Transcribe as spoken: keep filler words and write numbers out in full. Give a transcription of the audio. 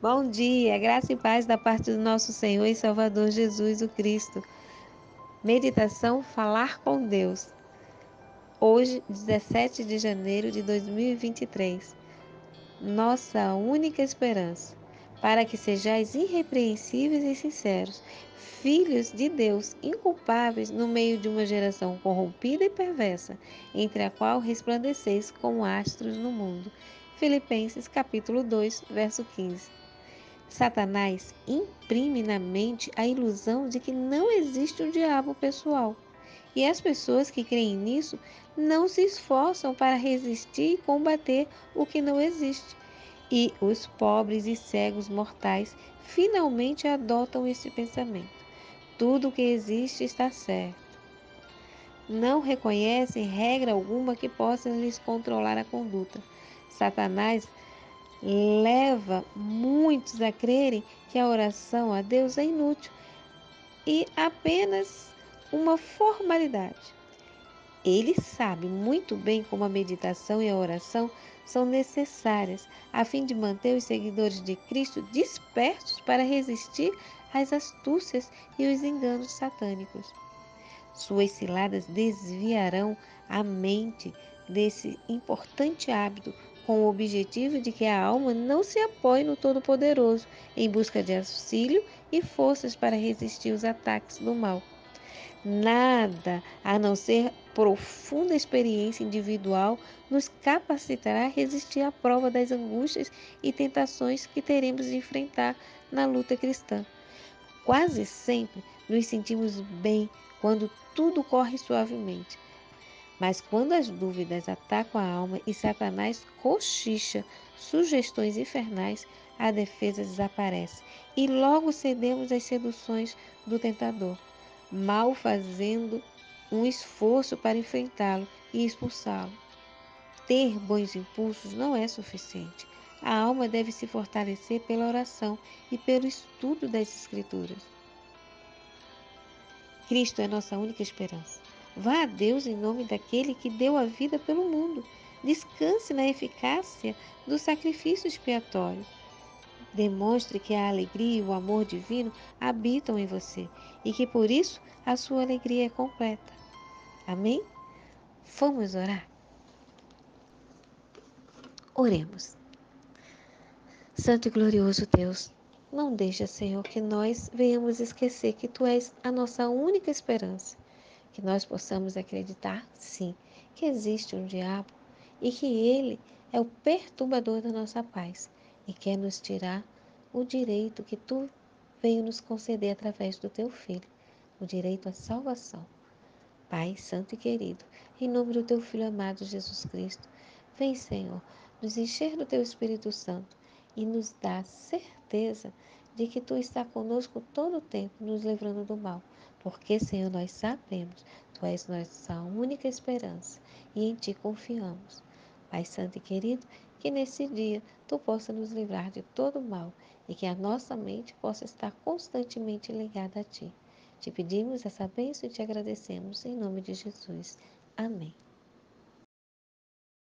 Bom dia, graça e paz da parte do nosso Senhor e Salvador Jesus o Cristo. Meditação Falar com Deus. Hoje, dezessete de janeiro de dois mil e vinte e três. Nossa única esperança, para que sejais irrepreensíveis e sinceros, filhos de Deus, inculpáveis no meio de uma geração corrompida e perversa, entre a qual resplandeceis como astros no mundo. Filipenses capítulo dois, verso quinze. Satanás imprime na mente a ilusão de que não existe um diabo pessoal. E as pessoas que creem nisso não se esforçam para resistir e combater o que não existe. E os pobres e cegos mortais finalmente adotam esse pensamento. Tudo o que existe está certo. Não reconhecem regra alguma que possa lhes controlar a conduta. Satanás leva muitos a crerem que a oração a Deus é inútil e apenas uma formalidade. Ele sabe muito bem como a meditação e a oração são necessárias a fim de manter os seguidores de Cristo despertos para resistir às astúcias e os enganos satânicos. Suas ciladas desviarão a mente desse importante hábito, com o objetivo de que a alma não se apoie no Todo-Poderoso em busca de auxílio e forças para resistir os ataques do mal. Nada, a não ser profunda experiência individual, nos capacitará a resistir à prova das angústias e tentações que teremos de enfrentar na luta cristã. Quase sempre nos sentimos bem quando tudo corre suavemente. Mas quando as dúvidas atacam a alma e Satanás cochicha sugestões infernais, a defesa desaparece e logo cedemos às seduções do tentador, mal fazendo um esforço para enfrentá-lo e expulsá-lo. Ter bons impulsos não é suficiente. A alma deve se fortalecer pela oração e pelo estudo das Escrituras. Cristo é nossa única esperança. Vá a Deus em nome daquele que deu a vida pelo mundo. Descanse na eficácia do sacrifício expiatório. Demonstre que a alegria e o amor divino habitam em você e que por isso a sua alegria é completa. Amém? Vamos orar? Oremos. Santo e glorioso Deus, não deixa, Senhor, que nós venhamos esquecer que Tu és a nossa única esperança. Que nós possamos acreditar, sim, que existe um diabo e que ele é o perturbador da nossa paz e quer nos tirar o direito que Tu veio nos conceder através do Teu Filho, o direito à salvação. Pai santo e querido, em nome do Teu Filho amado Jesus Cristo, vem, Senhor, nos encher do Teu Espírito Santo e nos dá certeza de que Tu está conosco todo o tempo, nos livrando do mal. Porque, Senhor, nós sabemos, Tu és nossa única esperança e em Ti confiamos. Pai santo e querido, que nesse dia Tu possa nos livrar de todo o mal e que a nossa mente possa estar constantemente ligada a Ti. Te pedimos essa bênção e te agradecemos em nome de Jesus. Amém.